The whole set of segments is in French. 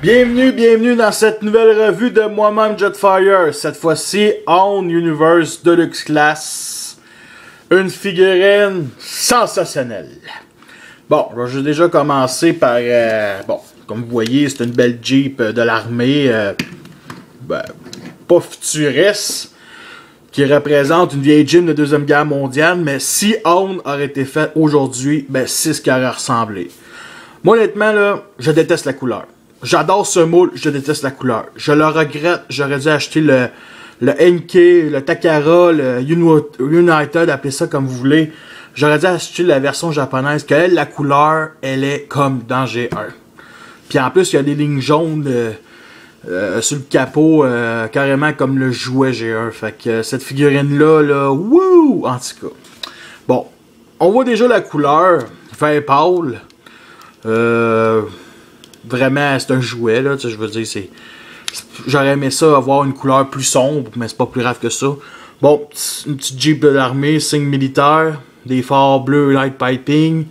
Bienvenue dans cette nouvelle revue de moi-même Jetfire. Cette fois-ci, Own Universe Deluxe Class. Une figurine sensationnelle. Bon, j'ai déjà commencé par... bon, comme vous voyez, c'est une belle Jeep de l'armée. Pas futuriste. Qui représente une vieille Jeep de Deuxième Guerre mondiale. Mais si Own aurait été fait aujourd'hui, c'est ce qui aurait ressemblé. Moi, honnêtement, là, je déteste la couleur. J'adore ce moule, je déteste la couleur. Je le regrette, j'aurais dû acheter le NK, le Takara, le United, appelez ça comme vous voulez. J'aurais dû acheter la version japonaise, que elle, la couleur, elle est comme dans G1. Puis en plus, il y a des lignes jaunes sur le capot, carrément comme le jouet G1. Fait que cette figurine-là, wouh! En tout cas. Bon, on voit déjà la couleur, vert pâle. Vraiment, c'est un jouet, là, je veux dire, j'aurais aimé ça avoir une couleur plus sombre, mais c'est pas plus grave que ça. Bon, une petite Jeep de l'armée, signe militaire, des phares bleus light piping,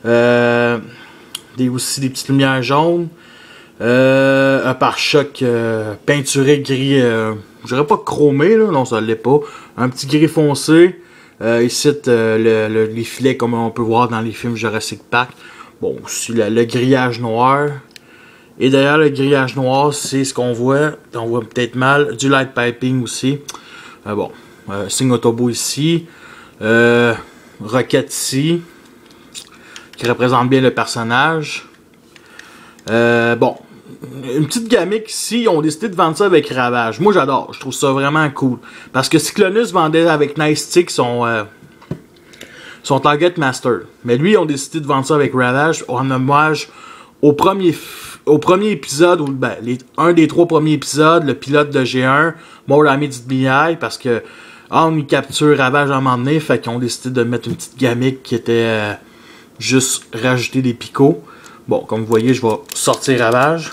aussi des petites lumières jaunes, un pare-choc peinturé gris, je dirais pas chromé, là, non ça l'est pas, un petit gris foncé, ici les filets comme on peut voir dans les films Jurassic Park. Bon, aussi le grillage noir. Et derrière le grillage noir, c'est ce qu'on voit. On voit peut-être mal. Du light piping aussi. Bon, signe Autobo ici. Rocket ici. Qui représente bien le personnage. Bon, une petite gamique ici. Ils ont décidé de vendre ça avec Ravage. Moi, j'adore. Je trouve ça vraiment cool. Parce que Cyclonus vendait avec Nice Stick son Target Master. Mais lui, ils ont décidé de vendre ça avec Ravage en hommage au premier épisode, un des 3 premiers épisodes, le pilote de G1, More Army du BI, parce que on y capture Ravage à un moment donné, fait qu'ils ont décidé de mettre une petite gamique qui était juste rajouter des picots. Bon, comme vous voyez, je vais sortir Ravage.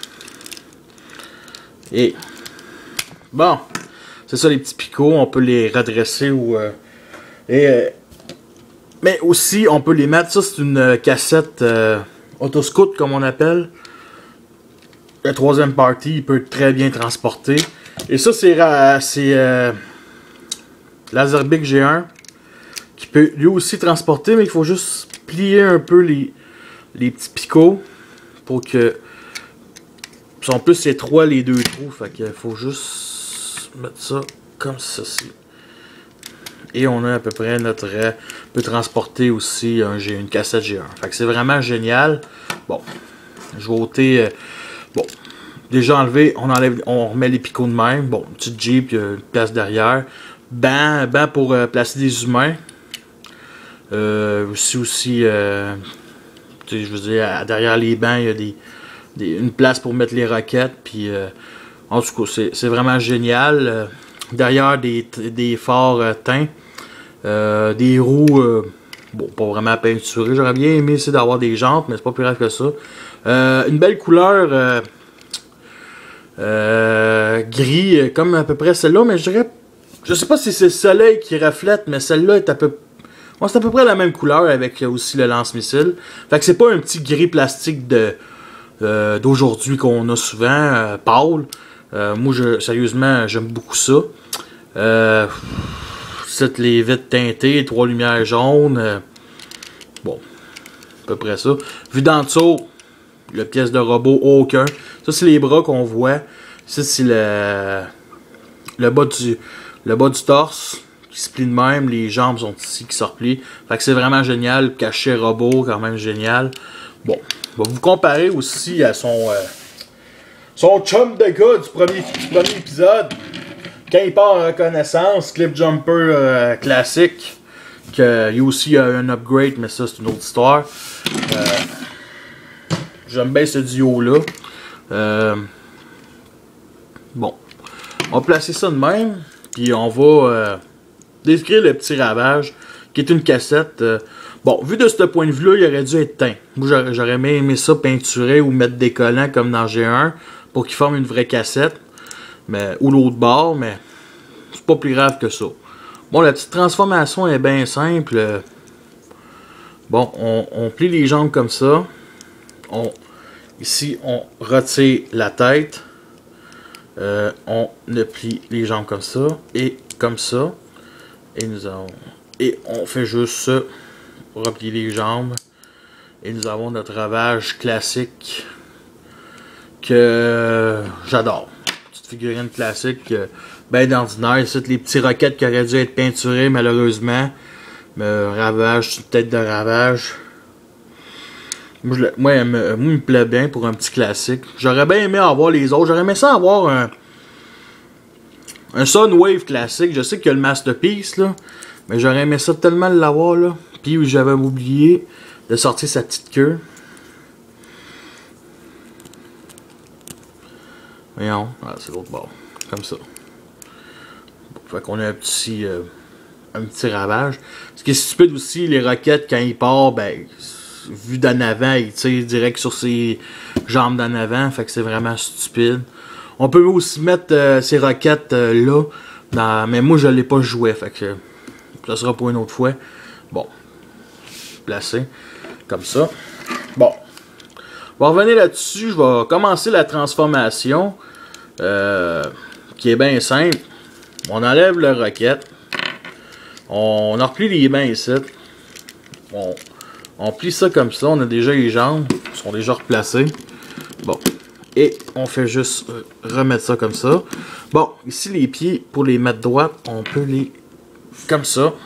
Et bon, c'est ça les petits picots, on peut les redresser ou mais aussi, on peut les mettre, ça c'est une cassette autoscout comme on appelle. Le 3e party, il peut très bien transporter. Et ça c'est Laserbeak G1 qui peut lui aussi transporter, mais il faut juste plier un peu les petits picots pour que... En plus c'est 3 les 2 trous, fait qu'il faut juste mettre ça comme ceci. Et on a à peu près notre... peut transporter aussi une cassette G1. Fait que c'est vraiment génial. Bon, je vais ôter... bon, déjà enlevé, on remet les picots de même. Bon, une petite Jeep, il y a une place derrière. Banc pour placer des humains. Aussi, je veux dire, derrière les bancs, il y a une place pour mettre les roquettes. Puis, en tout cas, c'est vraiment génial. Derrière, des phares teints. Des roues, bon, pas vraiment peinturées. J'aurais bien aimé essayer d'avoir des jantes, mais c'est pas plus grave que ça. Une belle couleur gris, comme à peu près celle-là, mais je dirais, je sais pas si c'est le soleil qui reflète, mais celle-là est c'est à peu près la même couleur avec aussi le lance-missile. Fait que c'est pas un petit gris plastique d'aujourd'hui qu'on a souvent, pâle. Moi, sérieusement, j'aime beaucoup ça. C'est les vitres teintées, 3 lumières jaunes. Bon, à peu près ça. Vu d'en dessous, la pièce de robot, aucun. Ça, c'est les bras qu'on voit. Ça, c'est le bas du torse qui se plie de même. Les jambes sont ici qui se replient. Fait que c'est vraiment génial. Cachet robot, quand même génial. Bon, on va vous comparer aussi à son chum de gars du premier épisode. Quand il part en reconnaissance, Clip Jumper classique, il y a aussi un upgrade, mais ça c'est une autre histoire. J'aime bien ce duo-là. Bon, on va placer ça de même, puis on va décrire le petit Ravage, qui est une cassette. Bon, vu de ce point de vue-là, il aurait dû être teint. Moi, j'aurais aimé ça peinturer ou mettre des collants comme dans G1 pour qu'il forme une vraie cassette. Ou l'autre bord, mais c'est pas plus grave que ça. Bon, la petite transformation est bien simple. Bon, on plie les jambes comme ça. Ici, on retire la tête. On plie les jambes comme ça et comme ça. Et on fait juste replier les jambes. Et nous avons notre ravage classique que j'adore. Petite figurine classique, ben d'ordinaire. C'est les petits roquettes qui auraient dû être peinturés malheureusement. Mais ravage, une tête de ravage. Moi, il me plaît bien pour un petit classique. J'aurais bien aimé avoir les autres. J'aurais aimé ça avoir un Sunwave classique. Je sais qu'il y a le Masterpiece, là. Mais j'aurais aimé ça tellement l'avoir, là. Puis j'avais oublié de sortir sa petite queue. Voyons. Ah, c'est l'autre bord. Comme ça. Fait qu'on a un petit ravage. Ce qui est stupide aussi, les roquettes, quand il part, ben... vu d'en avant, il tire direct sur ses jambes d'en avant, fait que c'est vraiment stupide. On peut aussi mettre ces roquettes là, mais moi je l'ai pas joué, fait que ça sera pour une autre fois. Bon, placé comme ça. Bon, on va revenir là-dessus, je vais commencer la transformation qui est bien simple. On enlève la roquette, on replie les mains ici. On plie ça comme ça, on a déjà les jambes, qui sont déjà replacées. Bon, et on fait juste remettre ça comme ça. Bon, ici les pieds, pour les mettre droits, on peut les... comme ça.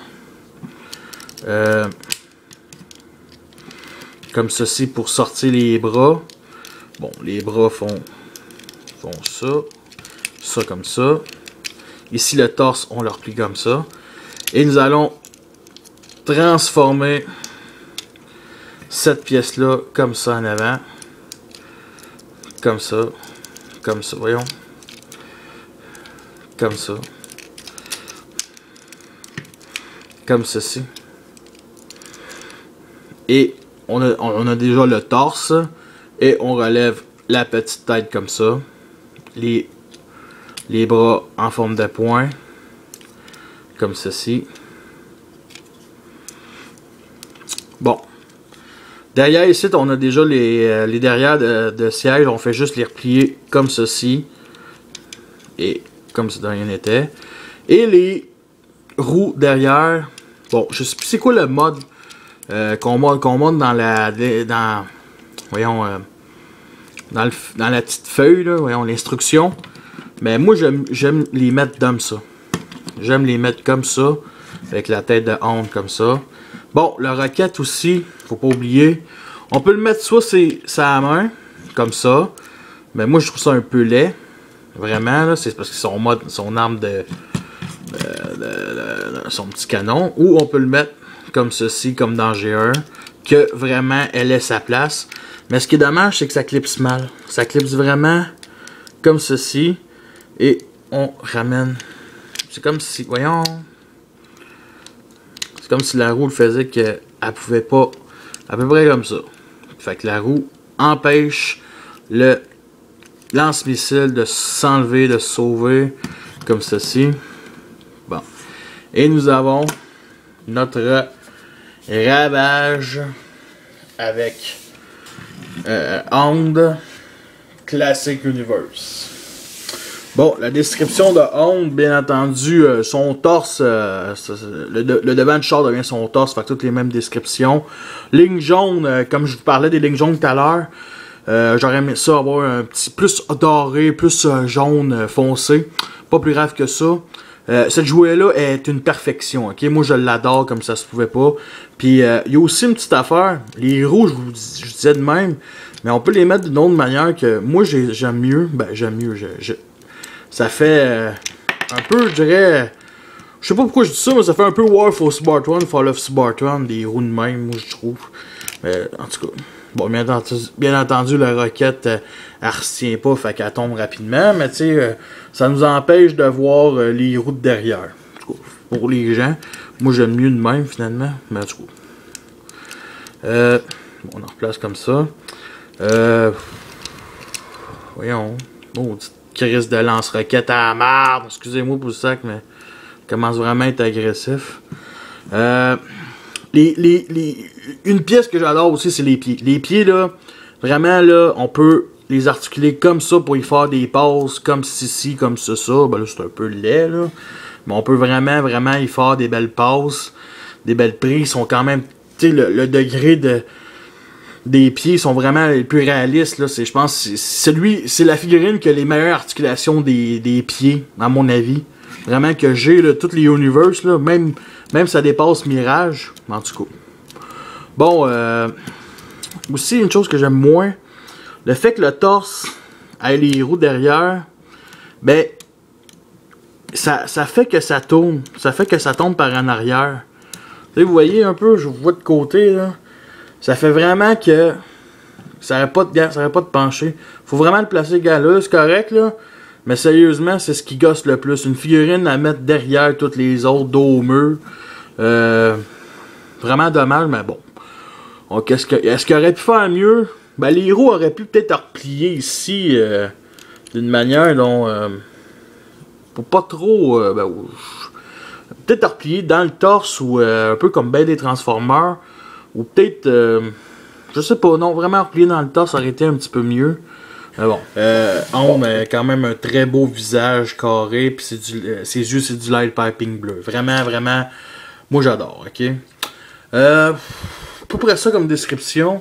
Comme ceci pour sortir les bras. Bon, les bras font ça. Ça comme ça. Ici le torse, on le replie comme ça. Et nous allons transformer cette pièce-là, comme ça en avant. Comme ça. Comme ça, voyons. Comme ça. Comme ceci. Et on a déjà le torse. Et on relève la petite tête comme ça. Les bras en forme de poing. Comme ceci. Bon. Derrière ici, on a déjà les derrières de siège. On fait juste les replier comme ceci. Et comme si de rien n'était. Et les roues derrière. Bon, je sais plus c'est quoi le mode qu'on monte dans la... voyons... dans la petite feuille, là, voyons, l'instruction. Mais moi, j'aime les mettre comme ça. J'aime les mettre comme ça. Avec la tête de honte comme ça. Bon, le roquette aussi, faut pas oublier. On peut le mettre soit sa main, comme ça. Mais moi, je trouve ça un peu laid. Vraiment, là, c'est parce que son arme son petit canon. Ou on peut le mettre comme ceci, comme dans G1. Que vraiment, elle ait sa place. Mais ce qui est dommage, c'est que ça clipse mal. Ça clipse vraiment comme ceci. Et on ramène. C'est comme si, voyons... C'est comme si la roue le faisait qu'elle pouvait pas, à peu près comme ça. Fait que la roue empêche le lance-missile de s'enlever, de se sauver, comme ceci. Bon. Et nous avons notre ravage avec Honda Classic Universe. Bon, la description de Honda, bien entendu, son torse, le devant du char devient son torse, fait que toutes les mêmes descriptions. Ligne jaune, comme je vous parlais des lignes jaunes tout à l'heure, j'aurais aimé ça avoir un petit plus doré, plus jaune foncé, pas plus grave que ça. Cette jouet-là est une perfection, ok? Moi, je l'adore comme ça se pouvait pas. Puis, il y a aussi une petite affaire, les roues, je disais de même, mais on peut les mettre d'une autre manière que moi, j'aime mieux. Ben, j'aime mieux, ça fait un peu, je dirais... Je sais pas pourquoi je dis ça, mais ça fait un peu War for Spartan, Fall of Spartan, des roues de même, moi je trouve. Mais en tout cas, bon, bien entendu, la roquette, elle retient pas, fait qu'elle tombe rapidement, mais tu sais, ça nous empêche de voir les roues de derrière. En tout cas, pour les gens, moi j'aime mieux de même finalement, mais en tout cas. On en replace comme ça. Voyons, maudite crise de lance-roquette à la marde. Excusez-moi pour le sac, mais commence vraiment à être agressif. Une pièce que j'adore aussi, c'est les pieds. Les pieds, là, Vraiment, là, on peut les articuler comme ça pour y faire des passes, comme ceci, comme ça. Ben là, c'est un peu laid, là. Mais on peut vraiment, vraiment y faire des belles passes, des belles prises. Ils sont quand même, tu sais, le degré des pieds sont vraiment les plus réalistes, là. Je pense c'est la figurine qui a les meilleures articulations des pieds, à mon avis. Vraiment que j'ai, là, toutes les Universe, là, même ça dépasse Mirage, en tout cas. Bon, aussi une chose que j'aime moins, le fait que le torse ait les roues derrière, ben, ça fait que ça tourne. Ça fait que ça tombe par en arrière. Tu sais, vous voyez un peu, je vous vois de côté, là. Ça fait vraiment que ça n'aurait pas de pencher. Faut vraiment le placer là, c'est correct, là. Mais sérieusement, c'est ce qui gosse le plus. Une figurine à mettre derrière toutes les autres, dos au mur. Vraiment dommage, mais bon. Donc, est-ce qu'il aurait pu faire mieux? Ben, les roues auraient pu peut-être replier ici d'une manière dont... pour pas trop... peut-être replier dans le torse ou un peu comme ben des Transformers. Ou peut-être... je sais pas, non, vraiment replier dans le torse aurait été un petit peu mieux. Mais bon, on a quand même un très beau visage carré, puis ses yeux, c'est du light piping bleu. Vraiment, vraiment, moi j'adore, ok? À peu près ça comme description.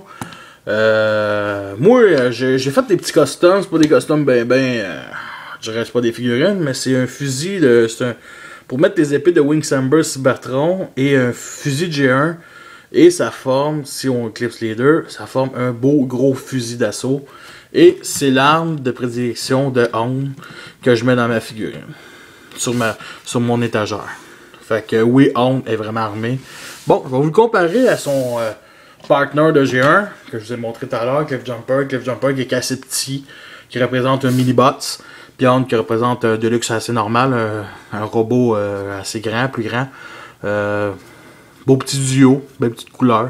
Moi, j'ai fait des petits customs, c'est pas des customs je dirais c'est pas des figurines, mais c'est un fusil pour mettre des épées de Wings Amber Cybertron et un fusil G1. Et ça forme, si on éclipse les deux, ça forme un beau gros fusil d'assaut. Et c'est l'arme de prédilection de Hound que je mets dans ma figurine. Sur mon étagère. Fait que oui, Hound est vraiment armé. Bon, je vais vous le comparer à son partner de G1, que je vous ai montré tout à l'heure, Cliff Jumper. Cliff Jumper qui est assez petit, qui représente un mini-bots. Puis Hound qui représente un Deluxe assez normal, un robot assez grand, plus grand. Beau petit duo, belle petite couleur.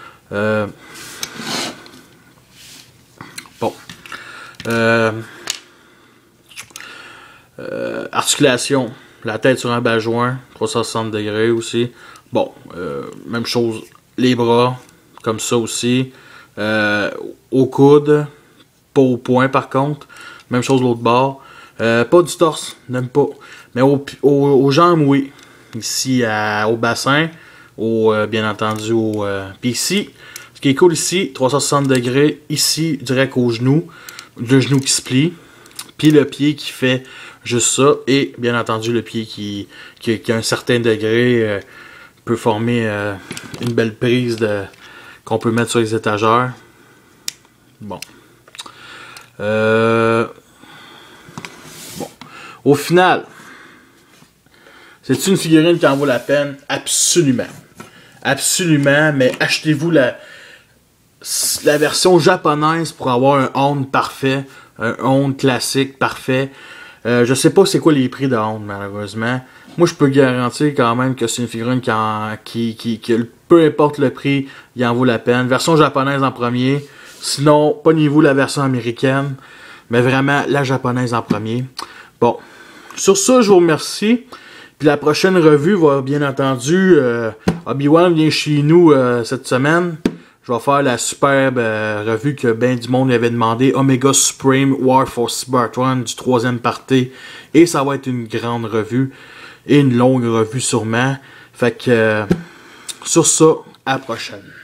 Bon. Articulation. La tête sur un bas-joint, 360 degrés aussi. Bon, même chose, les bras, comme ça aussi. Au coude, pas au poing par contre. Même chose l'autre bord. Pas du torse, n'aime pas. Mais aux jambes, oui. Ici, au bassin. Bien entendu au PC. Ce qui est cool ici, 360 degrés, ici direct au genou, le genou qui se plie, puis le pied qui fait juste ça, et bien entendu le pied qui a un certain degré peut former une belle prise qu'on peut mettre sur les étagères. Bon. Bon. Au final, c'est une figurine qui en vaut la peine? Absolument. Absolument, mais achetez-vous la version japonaise pour avoir un Hound parfait, un Hound classique parfait. Je sais pas c'est quoi les prix de Hound, malheureusement. Moi, je peux garantir quand même que c'est une figurine qui peu importe le prix, il en vaut la peine. Version japonaise en premier. Sinon, pognez-vous la version américaine, mais vraiment la japonaise en premier. Bon, sur ça, je vous remercie. Puis la prochaine revue va bien entendu, Obi-Wan vient chez nous cette semaine. Je vais faire la superbe revue que ben du monde lui avait demandé, Omega Supreme War for Cybertron du 3e party. Et ça va être une grande revue et une longue revue sûrement. Fait que sur ça, à la prochaine.